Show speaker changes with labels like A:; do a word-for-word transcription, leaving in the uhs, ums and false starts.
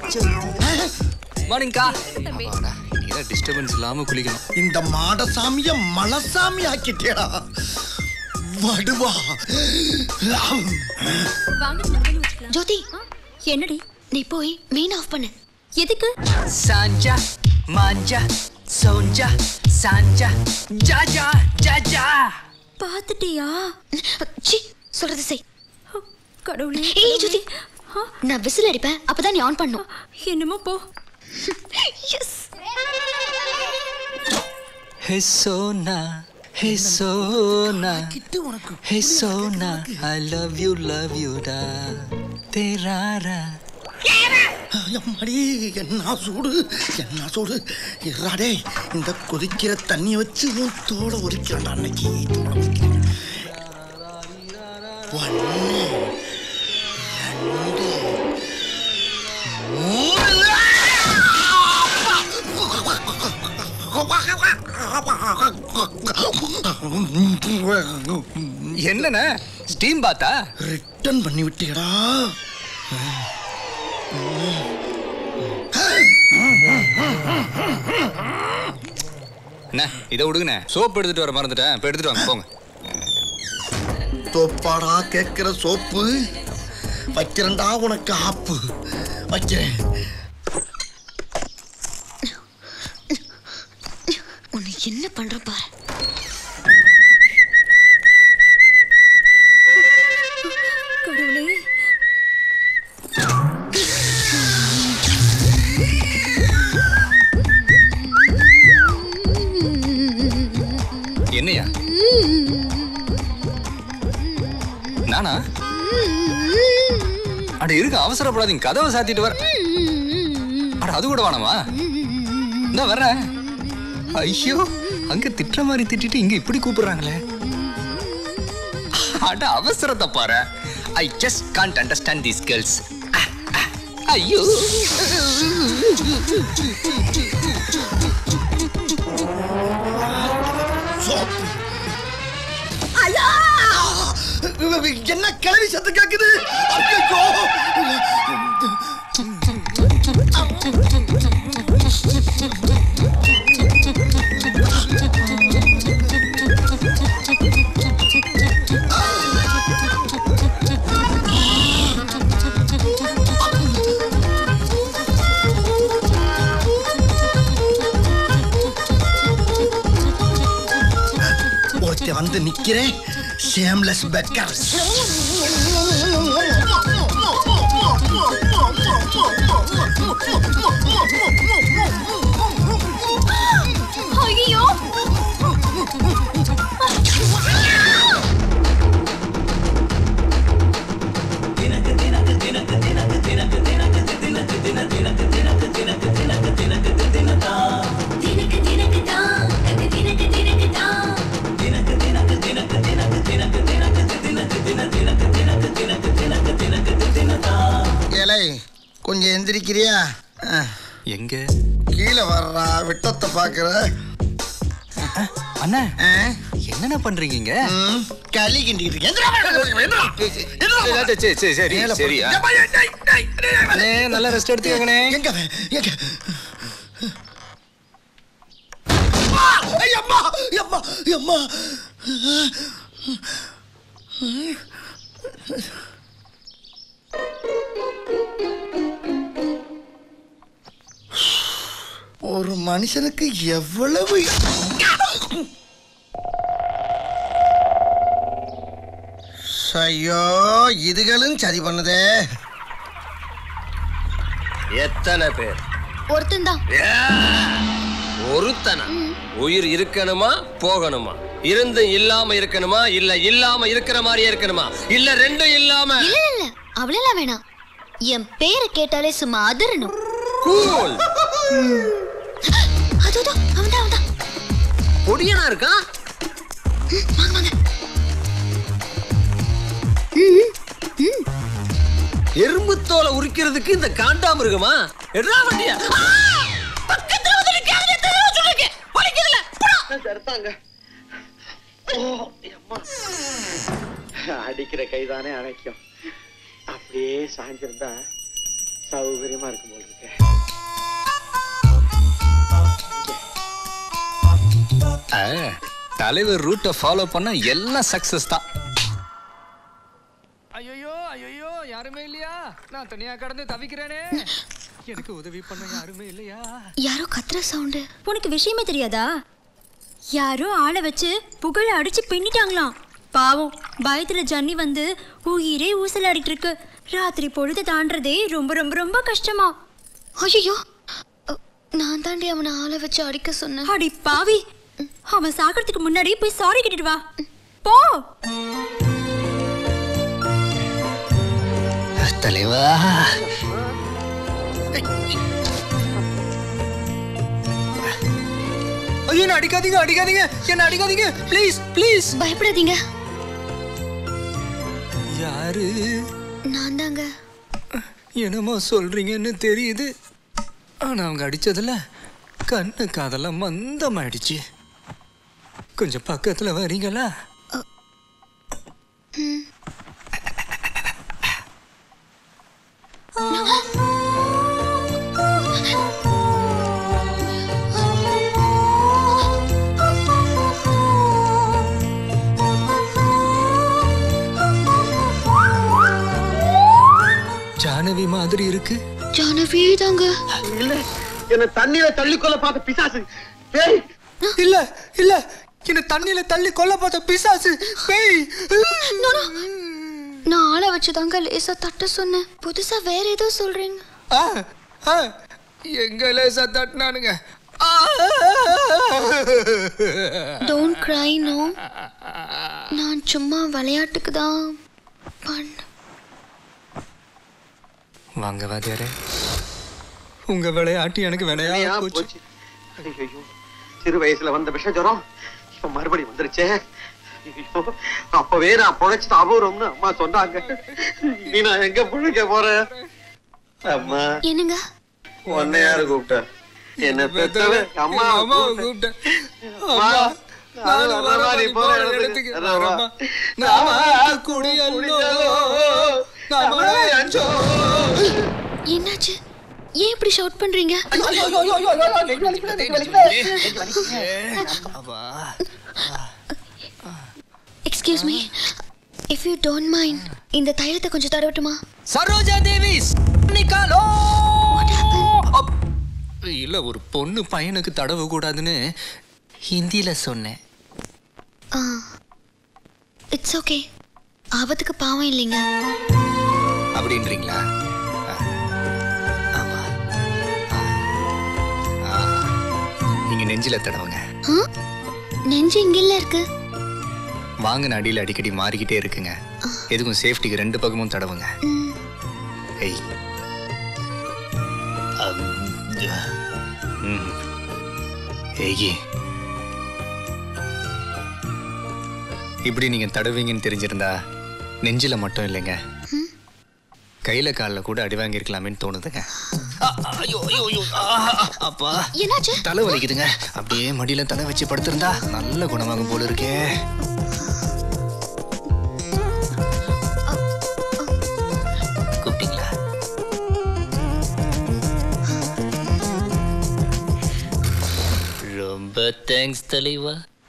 A: மார்னிங்க்கா. வாடா, நீங்க டிஸ்டர்பன்ஸ் இல்லாம குளிக்கணும்.
B: இந்த மாடசாமிய மலசாமி ஆக்கிட்டேடா. வடுவா.
C: ஜோதி, என்னடி? நீ போய் மீன் ஆஃப் பண்ணு. எதுக்கு?
A: சாஞ்சா மாஞ்சா சோஞ்சா சாஞ்சா ஜாஜா ஜாஜா.
C: பாத்துட்டியா? சி, சொல்றது செய். கடவுளே. ஏய் ஜோதி, நான் விசில் அடிப்பேன், அப்பதான் நீ ஆன் பண்ணும். என்னமோ போ. Yes.
A: Hey Sona hey Sona hey Sona I love you love you டா தேராரா.
B: அம்மாடி, என்ன சூடு, என்ன சூடு. இறாடே, இந்த கொதிக்கிற தண்ணியை வச்சு தோட உரிக்கிறான்டா. அன்னைக்கு தோட உரிக்கிறேன். ஒன்று
A: என்னண்ணே ஸ்டீம் பாத்தா
B: ரிட்டர்ன் பண்ணி விட்டீடா.
A: என்ன இதை விடுங்கண்ணே, சோப்பு எடுத்துட்டு வர மறந்துட்டேன். இப்போ எடுத்துட்டு வாங்க போங்க.
B: சோப்பாடா கேட்கிற சோப்பு வைக்கிறேன்டா உனக்கு ஆப்பு வைக்கிறேன்.
C: உன்னை என்ன பண்ற பாரு. கடவுளே.
A: என்னையா நானா? அட இருக்கு, அவசரப்படாதீங்க, கதவை சாத்திட்டு வர. அட அது கூட வேணாமா? இந்த வர்ற. ஐயோ, அங்க திட்டுற மாதிரி திட்டிட்டு இங்க இப்படி கூப்பிடுறாங்களே. அட அவசரத்தை பாரு. I just can't understand these girls. ஐயோ
B: என்ன கிளவி சத்தம் கேக்குது? ஒருத்த வந்து நிக்கிறேன். Shameless beggar.
C: ஐயோ,
B: கொஞ்சம் எந்திரிக்கிறியா?
A: எங்க
B: கீழே வர்றா, விட்டத்தை பாக்குற.
A: அண்ணா என்னென்ன பண்றீங்க?
B: களி கிண்டிக்கிட்டு
A: நல்ல ரெஸ்ட் எடுத்துக்கங்கண்ணே.
B: எங்க எங்க ஒரு மனுஷனுக்கு எவ்வளவு ஐயோ, இதுகளும் சரி பண்ணுதே.
D: எத்தனை பேர்?
C: ஒருத்தன் தான்.
D: ஒருத்தனா? உயிர் இருக்கணுமா போகணுமா? இருந்து இல்லாம இருக்கணுமா இல்ல இல்லாம இருக்கிற மாதிரியே இருக்கணுமா இல்ல ரெண்டும் இல்லாம?
C: இல்ல இல்ல, அவளெல்லாம் வேணாம். என் பேரை கேட்டாலே சும்மா அதிரணும்.
D: கூல்.
C: அதோ அவன்தான் அவன்தான்.
D: பொடியனா இருக்கான்.
C: வாங்க வாங்க.
D: எறும்பு தோலை உரிக்கிறதுக்கு இந்த காண்டாமிருகமா? எடுறா வண்டியா. பக்கத்துல வந்து நிக்காதே, தெரியல சொல்லுங்க. வலிக்குதுல. போடா. சர்தாங்க. ஓ அம்மா. அடிக்கிற கைதானே அணைக்கும். அப்படியே சாஞ்சிருந்தா சௌகரியமா இருக்கும் போல இருக்கு.
A: தலைவர் ரூட்டை ஃபாலோ பண்ண எல்லாம் சக்சஸ் தான்.
E: ஐயோ ஐயோ யாருமே இல்லையா? நான் தனியா கடந்து தவிக்கிறேனே. எனக்கு உதவி பண்ண யாருமே இல்லையா?
C: யாரோ கத்துற சவுண்டு. உனக்கு விஷயமே தெரியாதா? யாரோ ஆளை வச்சு புகழ அடிச்சு பின்னிட்டாங்களாம். பாவம் பயத்துல ஜன்னி வந்து உயிரே ஊசலாடிட்டு இருக்கு. ராத்திரி பொழுது தாண்டதே ரொம்ப ரொம்ப ரொம்ப கஷ்டமா. ஐயோ நான் தாண்டி அவனை ஆளை வச்சு அடிக்க சொன்னேன். அடி பாவி, அவன் சாகிறதுக்கு முன்னாடி போய் சாரி கேட்டுட்டு வா போ.
A: தலைவா ஐயோ என்ன அடிக்காதீங்க அடிக்காதீங்க என்ன அடிக்காதீங்க ப்ளீஸ் ப்ளீஸ்.
C: பயப்படாதீங்க.
A: யாரு?
C: நான் தாங்க.
A: என்னமோ சொல்றீங்கன்னு தெரியுது. ஆனா அவங்க அடிச்சதுல கண்ணு காதெல்லாம் மந்தமாயிடுச்சு. கொஞ்சம் பக்கத்துல வரீங்களா? ஜானவி மாதிரி இருக்கு.
C: ஜானவி தாங்க.
D: இல்ல என்ன தண்ணியில தள்ளி கொள்ள பார்த்த பிசாசு பேய்.
A: இல்ல இல்ல என்ன தண்ணியில தள்ளி கொல்ல பார்த்த பிசாசு பேய்.
C: நான் ஆளை வச்சு தாங்க லேசா தட்ட சொன்னேன். புதுசா வேற ஏதோ சொல்றீங்க.
A: எங்க லேசா தட்டினானுங்க.
C: Don't cry. நோ, நான் சும்மா விளையாட்டுக்கு தான் பண்ண.
A: வாங்க வாத்தியாரே, உங்க விளையாட்டு எனக்கு விளையா போச்சு.
D: ஐயோ சிறு வயசுல வந்த விஷ ஜுரம் இப்ப மறுபடியும் வந்துருச்சே. அப்பவே நான் பொழைச்சிட்டு அபூர்வம்னு அம்மா சொன்னாங்க. நீ நான் எங்க புழைக்க போறேன்? அம்மா
C: என்னங்க?
D: உன்னை யாரு கூப்பிட்ட? என்ன பெத்தவ அம்மா
A: கூப்பிட்ட.
D: நீ போற இடத்துக்கு
C: என்னாச்சு? ஏன் இப்படி ஷவுட் பண்றீங்க? Excuse me, if you don't mind இந்த தைலத்தை கொஞ்சம் தடவட்டுமா?
A: சரோஜா தேவி நிக்காலோ. இல்ல ஒரு பொண்ணு பையனுக்கு தடவ கூடாதுன்னு ஹிந்தியில சொன்னேன்.
C: It's okay. ஆபத்துக்கு பாவம் இல்லைங்க.
A: அப்படின்றீங்களா? ஆமா, நீங்க நெஞ்சில தடவுங்க.
C: நெஞ்சு இங்கெல்லாம் இருக்கு.
A: வாங்கின அடியில் அடிக்கடி மாறிக்கிட்டே இருக்குங்க. எதுக்கும் சேஃப்டிக்கு ரெண்டு பக்கமும் தடவுங்க. ஏய் ஏய் இப்படி நீங்க தடவீங்கன்னு தெரிஞ்சிருந்தா நெஞ்சில மட்டும் இல்லைங்க, கையில காலில் கூட அடி வாங்கியிருக்கலாமேன்னு தோணுதுங்க. அப்பா
C: என்னாச்சு?
A: தலை வலிக்குதுங்க. அப்படியே மடியில தலை வச்சு படுத்திருந்தா நல்ல குணமாகும் போல இருக்கே. கூப்பிட்டீங்களா? ரொம்ப தேங்க்ஸ் தலைவா.